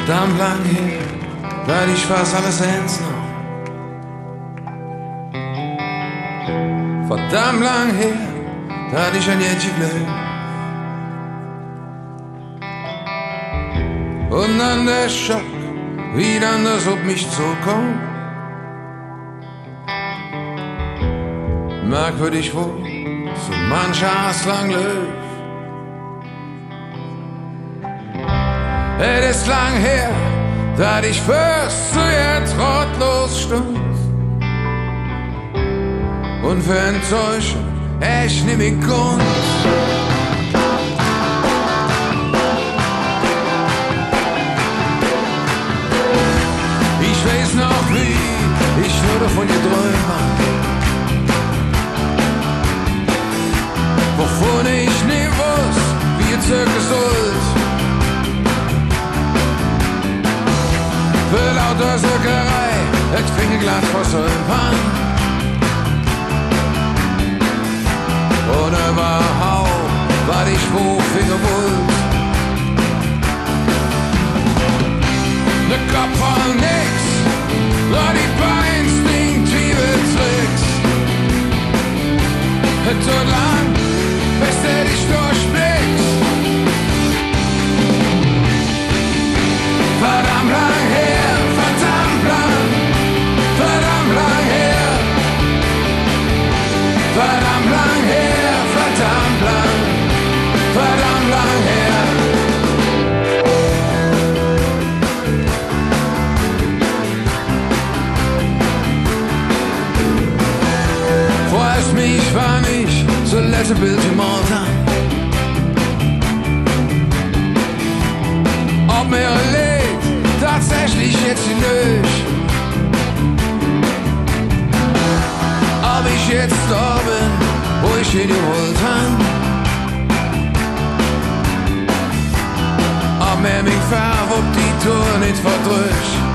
verdammt lang her, weil ich fast alles ends noch. Verdammt lang her, da ich an Jätchen glück. Und dann der Schock, wie dann das auf mich zukommt. Merkwürdig wohl, so mancher lang löw. Es ist lang her, da ich fürst zu jetzt rotlos stund. Und für Enttäuschung echt nimm ich Grund. Ich weiß noch wie, ich würde von dir träumen, wovon ich nie wusste, wie es circa sollt. Für lauter Söckerei, et Fingerglas vor Sölpern. Und überhaupt war ich wo Fingerwult. Ne Kopf voll nix, nur die paar instinktive Tricks. Et tut lang, bis du dich durchblickst. Verdammt lang her, verdammt lang her. Verdammt lang her, verdammt lang her. Freust mich, war nicht so letzte Bild im Alter. Ob mir erlebt, tatsächlich jetzt hindurch. Ob ich jetzt da bin, wo ich ihn geholt hab. Ob mir mich verwuppt die Tour nicht verdrückt.